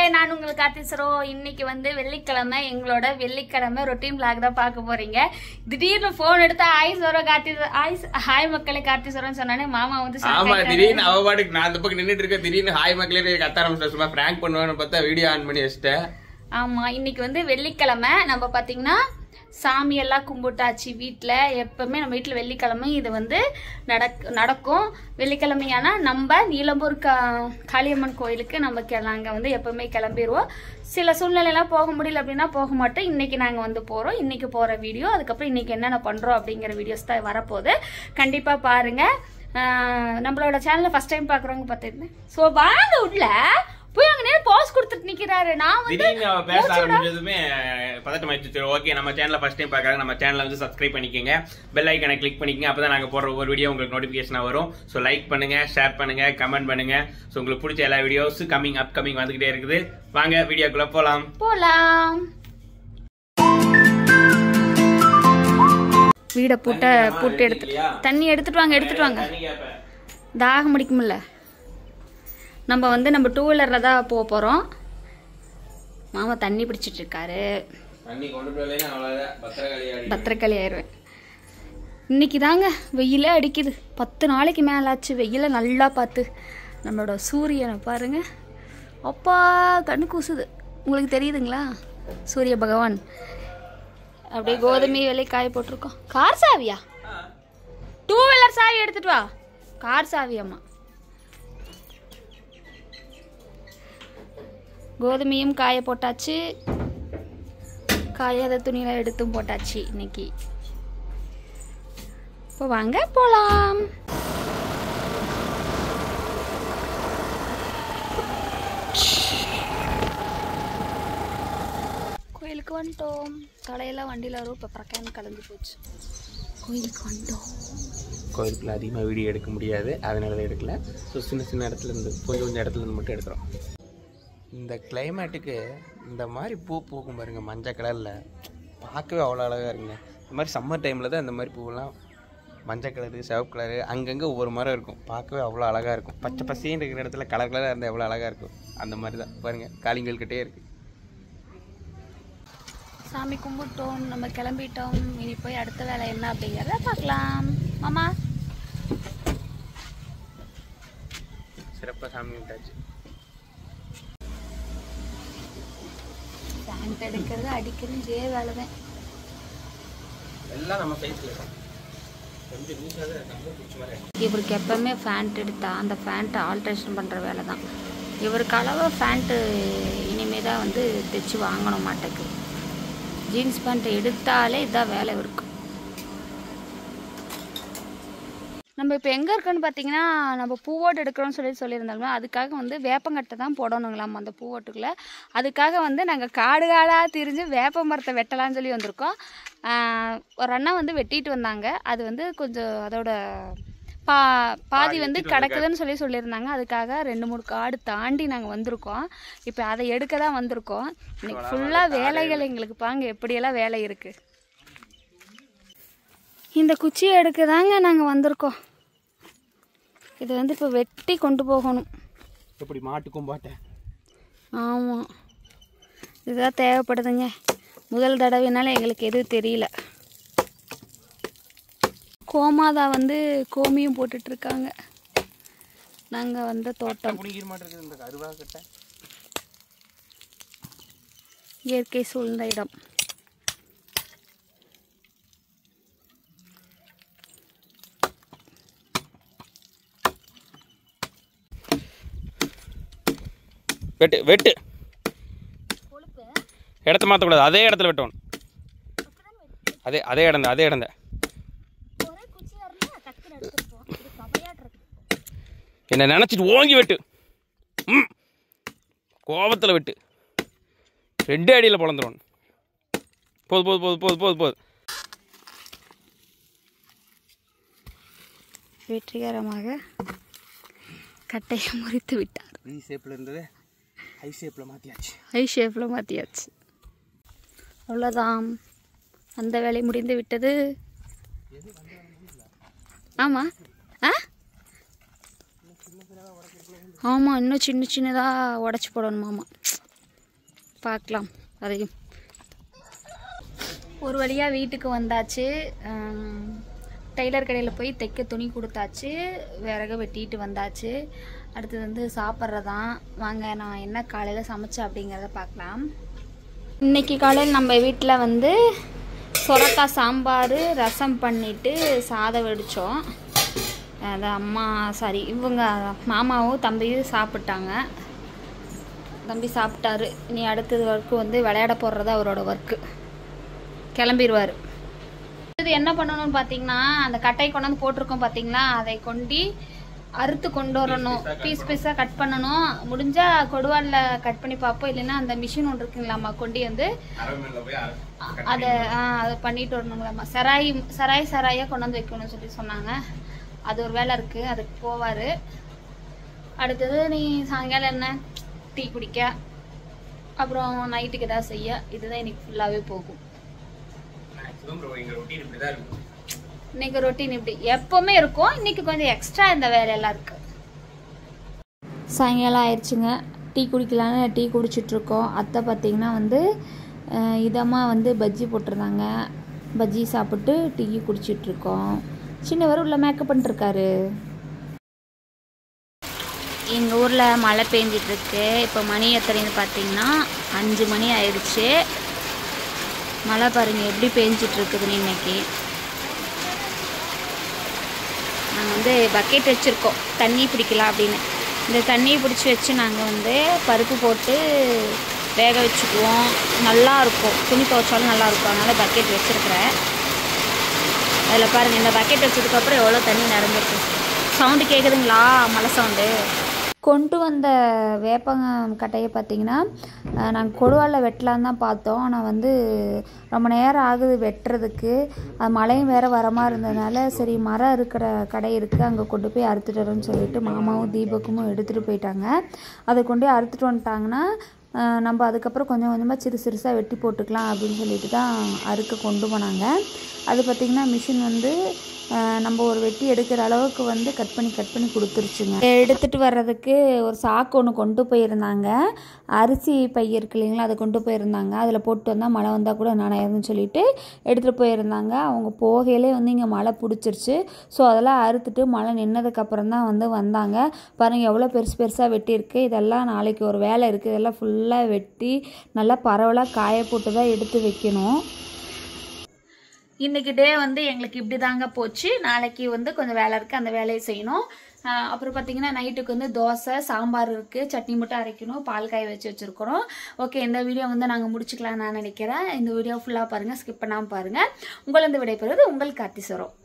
நான் உங்கள் கார்த்திசரோ. இன்னைக்கு வந்து வெள்ளிக்கிழமை, எங்களோட வெள்ளிக்கிழமை ரொட்டீன் விளாக் தான் பார்க்க போறீங்க. திடீர்னு போன் எடுத்து ஆயிசரோ ஹாய் மக்களே கார்த்திசரோன்னு சொன்னானே மாமா வந்து திடீர்னு அவ பாட்டுக்கு நான் அந்த பக்கம் நின்றுட்டு இருக்கேன். திடீர்னு ஹாய் மக்களே கத்த ஆரம்பிச்சு சும்மா பிராங்க் பண்ணுவான்னு பார்த்தா வீடியோ ஆன் பண்ணி வச்சுட்டேன். ஆமா, இன்னைக்கு வந்து வெள்ளிக்கிழமை. நம்ம பாத்தீங்கன்னா சாமியெல்லாம் கும்பிட்டாச்சு வீட்டில். எப்பவுமே நம்ம வீட்டில் வெள்ளிக்கிழமை இது வந்து நடக்கும். வெள்ளிக்கிழமையானா நம்ம நீலம்பூர் காளியம்மன் கோயிலுக்கு நம்ம நாங்கள் வந்து எப்பவுமே கிளம்பிடுவோம். சில சூழ்நிலையெல்லாம் போக முடியல அப்படின்னா போக மாட்டோம். இன்னைக்கு நாங்கள் வந்து போகிறோம். இன்னைக்கு போகிற வீடியோ, அதுக்கப்புறம் இன்னைக்கு என்னென்ன பண்ணுறோம் அப்படிங்கிற வீடியோஸ் தான் வரப்போகுது. கண்டிப்பாக பாருங்கள். நம்மளோட சேனலை ஃபர்ஸ்ட் டைம் பார்க்குறவங்க பார்த்துருந்தேன். ஸோ வாங்க உள்ள போய் அங்க நேரா பாஸ் கொடுத்துட்டு நிக்கிறாரு. நான் வந்து பேச ஆரம்பிச்சதுமே பதட்டமாயிடுச்சு. ஓகே, நம்ம சேனலை ஃபர்ஸ்ட் டைம் பார்க்கறாங்க, நம்ம சேனலை வந்து சப்ஸ்கிரைப் பண்ணிக்கங்க, பெல் ஐகானை கிளிக் பண்ணிக்கங்க. அப்பதான் நாங்க போடுற ஒவ்வொரு வீடியோ உங்களுக்கு நோட்டிபிகேஷனா வரும். ஸோ லைக் பண்ணுங்க, ஷேர் பண்ணுங்க, கமெண்ட் பண்ணுங்க. ஸோ உங்களுக்கு பிடிச்ச எல்லா வீடியோஸ் அப்கமிங் வந்துகிட்டே இருக்குது. வாங்க வீடியோக்குள்ள போலாம். வீட பூட்டு எடுத்து தண்ணி எடுத்துட்டு வாங்க. தாகம் முடிக்கும்ல. நம்ம வந்து நம்ம 2 வீலரில் தான் போக போகிறோம். மாமா தண்ணி பிடிச்சிட்டு இருக்காரு. பத்திரக்காளி ஆயிடுவேன். இன்னைக்கு தாங்க வெயிலே அடிக்குது. 10 நாளைக்கு மேலாச்சு வெயில நல்லா பார்த்து. நம்மளோட சூரியனை பாருங்க, அப்பா கண்ணு கூசுது. உங்களுக்கு தெரியுதுங்களா? சூரிய பகவான் அப்படியே கோதுமை வேலை காய போட்டிருக்கோம். கார் சாவியா? 2 வீலர் சாவி எடுத்துட்டு வா. கார் சாவியம்மா. கோதுமையும் காய போட்டாச்சு, காயாத துணியில எடுத்தும் போட்டாச்சு இன்னைக்கு. இப்போ வாங்க போலாம். கோயிலுக்கு வந்துட்டோம். தலையெல்லாம் வண்டியில் வரும். இப்போ பிரக்கான கலந்து போச்சு. கோயிலுக்கு வந்துட்டோம். கோயிலுக்குள்ள அதிகமாக வீடியோ எடுக்க முடியாது, அதனால தான் எடுக்கல. ஸோ சின்ன இடத்துல இருந்து கொஞ்சம் இடத்துல இருந்து மட்டும் எடுக்கிறோம். இந்த கிளைமேட்டுக்கு இந்த மாதிரி பூ பூக்கும் பாருங்க, மஞ்சள் கலரில் பார்க்கவே அவ்வளோ அழகாக இருக்குங்க. இந்த மாதிரி சம்மர் டைமில் தான் இந்த மாதிரி பூவெல்லாம் மஞ்சள் கலரு, சிவப்பு கலரு, அங்கங்கே ஒவ்வொரு மரம் இருக்கும். பார்க்கவே அவ்வளோ அழகாக இருக்கும். பச்சை பசேன்னு இருக்கிற இடத்துல கலர் கலராக இருந்தால் எவ்வளோ அழகாக இருக்கும். அந்த மாதிரி தான் பாருங்கள், காளிங்கல்கிட்டே இருக்குது. சாமி கும்பிட்டோம், நம்ம கிளம்பிட்டோம். இனி போய் அடுத்த வேலை என்ன அப்படிங்கிறத பார்க்கலாம். மாமா சிறப்பாக சாமி கும்பிட்டாச்சு. பேண்ட் எடுக்கிறது அடிக்கிறது இதே வேலை தான். எல்லாம் நம்ம சைஸ்ல கொஞ்சம் லூஸாக தான் பிடிச்ச மாதிரி. இவருக்கு எப்பவுமே ஃபேண்ட் எடுத்தா அந்த ஃபேண்ட்டை ஆல்ட்ரேஷன் பண்ணுற வேலை தான் இவருக்கு. அளவு ஃபேண்ட்டு இனிமேல் தான் வந்து தைச்சி வாங்கணும் மாட்டேக்கு. ஜீன்ஸ் பேண்ட்டை எடுத்தாலே இதான் வேலை இருக்கு. நம்ம இப்போ எங்கே இருக்கோன்னு பார்த்தீங்கன்னா, நம்ம பூவோட்டு எடுக்கிறோன்னு சொல்லியிருந்தாலுமே அதுக்காக வந்து வேப்பங்கட்டை தான் போடணுங்களாம் அந்த பூவோட்டுக்குள்ளே. அதுக்காக வந்து நாங்கள் காடாக திரிஞ்சு வேப்ப மரத்தை வெட்டலான்னு சொல்லி வந்திருக்கோம். ஒரு அண்ணா வந்து வெட்டிட்டு வந்தாங்க. அது வந்து கொஞ்சம் அதோட பாதி வந்து கிடக்குதுன்னு சொல்லியிருந்தாங்க. அதுக்காக 2-3 காடு தாண்டி நாங்கள் வந்திருக்கோம். இப்போ அதை எடுக்க தான் வந்திருக்கோம். இன்னைக்கு ஃபுல்லாக வேலைகள் எங்களுக்கு பாங்க எப்படியெல்லாம் வேலை இருக்குது. இந்த குச்சியை எடுக்க தாங்க நாங்கள் வந்திருக்கோம். இது வந்து இப்போ வெட்டி கொண்டு போகணும். எப்படி மாட்டுக்கும் பாட்டேன். ஆமாம், இதுதான் தேவைப்படுதுங்க. முதல் தடவைனால எங்களுக்கு எதுவும் தெரியல. கோமாதா வந்து கோமியும் போட்டுட்ருக்காங்க. நாங்கள் வந்த தோட்டம் இயற்கை சூழ்ந்த இடம். வெட்டு இடத்த மாற்றக்கூடாது. அதே இடத்துல வெட்டணும். அதே இடம் என்ன நினைச்சிட்டு ஓங்கி வெட்டு. கோபத்தில் வெட்டு. 2 அடியில் பொழந்துடும். போது. வெற்றிகரமாக கட்டையை முறித்து விட்டார். வி ஷேப்பில் இருந்தது ஹை ஷேப்பில் மாற்றியாச்சு. அவ்வளோதான், அந்த வேலை முடிந்து விட்டது. ஆமாம் ஆமாம், இன்னும் சின்னதாக உடச்சி போடணும். ஆமாம், பார்க்கலாம் அதையும். ஒரு வழியாக வீட்டுக்கு வந்தாச்சு. டெய்லர் கடையில் போய் தைக்க துணி கொடுத்தாச்சு, விறகு வெட்டிட்டு வந்தாச்சு. அடுத்தது வந்து சாப்பிட்றதான். வாங்க நான் என்ன காலையில் சமைச்சேன் அப்படிங்கிறத பார்க்கலாம். இன்றைக்கி காலையில் நம்ம வீட்டில் வந்து சொரக்காய் சாம்பார், ரசம் பண்ணிவிட்டு சாதம் வடித்தோம். அது அம்மா இவங்க மாமாவும் தம்பியும் சாப்பிட்டாங்க. தம்பி சாப்பிட்டாரு. இனி அடுத்தது ஒர்க்கு வந்து விளையாட போடுறது அவரோட ஒர்க்கு. கிளம்பிடுவார். இது என்ன பண்ணணும்னு பார்த்தீங்கன்னா, அந்த கட்டை கொண்டாந்து போட்டிருக்கோம் பார்த்தீங்களா, அதை அறுத்து கொண்டு வரணும். பீஸ் பீஸாக கட் பண்ணணும். முடிஞ்சால் கொடுவாலில் கட் பண்ணி பார்ப்போம். இல்லைன்னா அந்த மிஷின் ஒன்று இருக்குங்களாம்மா, கொண்டு வந்து அதை பண்ணிட்டு வரணுங்களாம்மா. சராயாக கொண்டாந்து வைக்கணும்னு சொல்லி சொன்னாங்க. அது ஒரு வேலை இருக்குது, அதுக்கு போவார். அடுத்தது நீ சாயங்காலம் என்ன டீ குடிக்க, அப்புறம் நைட்டுக்கு ஏதாவது செய்ய, இதுதான் இன்னைக்கு ஃபுல்லாகவே போகும். இன்னைக்கு ரொட்டீன் இப்படி எப்பவுமே இருக்கும். இன்னைக்கு கொஞ்சம் எக்ஸ்ட்ரா இந்த வேலையெல்லாம் இருக்கு. சாயங்காலம் ஆயிடுச்சுங்க. டீ குடிக்கலான்னு டீ குடிச்சிட்ருக்கோம். அத்தை பார்த்திங்கன்னா வந்து இதமாக வந்து பஜ்ஜி போட்டிருந்தாங்க. பஜ்ஜி சாப்பிட்டு டீ குடிச்சிட்ருக்கோம். சின்னவர் உள்ள மேக்கப் பண்ணிட்டுருக்காரு. எங்கள் ஊரில் மழை பெஞ்சிட்ருக்கு. இப்போ மணி எத்தனைன்னு பார்த்தீங்கன்னா 5 மணி ஆயிடுச்சு. மழை பாருங்கள் எப்படி பெஞ்சிட்ருக்குதுன்னு. இன்னைக்கு நாங்கள் வந்து பக்கெட் வச்சுருக்கோம் தண்ணி பிடிக்கலாம் அப்படின்னு. இந்த தண்ணியை பிடிச்சி வச்சு நாங்கள் வந்து பருப்பு போட்டு வேக வச்சுக்குவோம். நல்லாயிருக்கும், துணி துவைச்சாலும் நல்லாயிருக்கும். அதனால் பக்கெட் வச்சுருக்கிறேன். அதில் பாருங்கள், இந்த பக்கெட் வச்சதுக்கப்புறம் எவ்வளோ தண்ணி நிரம்பிருக்கு. சவுண்டு கேட்குதுங்களா? மழை சவுண்டு. கொண்டு வந்த வேப்பங்க கட்டையை பார்த்திங்கன்னா நாங்கள் கொடுவாலில் வெட்டலான்னு தான் பார்த்தோம். ஆனால் வந்து ரொம்ப நேரம் ஆகுது வெட்டுறதுக்கு. அது மழையும் வேறு வர மாதிரி இருந்ததுனால சரி மரம் இருக்கிற கடை இருக்குது, அங்கே கொண்டு போய் அறுத்துட்டு வரோன்னு சொல்லிட்டு மாமாவும் தீபக்கும் எடுத்துகிட்டு போயிட்டாங்க. அதை கொண்டு போய் அறுத்துட்டு வந்துட்டாங்கன்னா நம்ம அதுக்கப்புறம் கொஞ்சம் கொஞ்சமாக சிறுசாக வெட்டி போட்டுக்கலாம் அப்படின்னு சொல்லிட்டு தான் அறுக்க கொண்டு போனாங்க. அது பார்த்திங்கன்னா மிஷின் வந்து நம்ம ஒரு வெட்டி எடுக்கிற அளவுக்கு வந்து கட் பண்ணி கொடுத்துருச்சுங்க. எடுத்துகிட்டு வர்றதுக்கு ஒரு சாக்கு ஒன்று கொண்டு போயிருந்தாங்க. அரிசி பை இருக்கு இல்லைங்களா, அதை கொண்டு போயிருந்தாங்க. அதில் போட்டு வந்தால் மழை வந்தால் கூட நனையாதுன்னு சொல்லிட்டு எடுத்துகிட்டு போயிருந்தாங்க. அவங்க போகையிலே வந்து இங்கே மழை பிடிச்சிருச்சு. ஸோ அதெல்லாம் அறுத்துட்டு மழை நின்னதுக்கப்புறம் தான் வந்தாங்க. பாருங்கள் எவ்வளோ பெருசாக வெட்டியிருக்கு. இதெல்லாம் நாளைக்கு ஒரு வேலை இருக்குது. இதெல்லாம் ஃபுல்லாக வெட்டி நல்லா பரவலாக காய போட்டு தான் எடுத்து வைக்கணும். இன்றைக்கி டே வந்து எங்களுக்கு இப்படி தாங்க போச்சு. நாளைக்கு வந்து கொஞ்சம் வேலை இருக்குது, அந்த வேலையை செய்யணும். அப்புறம் பார்த்திங்கன்னா நைட்டுக்கு வந்து தோசை சாம்பார் இருக்குது, சட்னி மட்டும் அரைக்கணும், பால் காய வச்சுருக்கிறோம். ஓகே, இந்த வீடியோ வந்து நாங்கள் முடிச்சுக்கலாம்னு நான் நினைக்கிறேன். இந்த வீடியோ ஃபுல்லாக பாருங்கள், ஸ்கிப் பண்ணாமல் பாருங்கள். உங்களை விடைபெறுவது உங்கள் கார்த்திஸ்வரம்.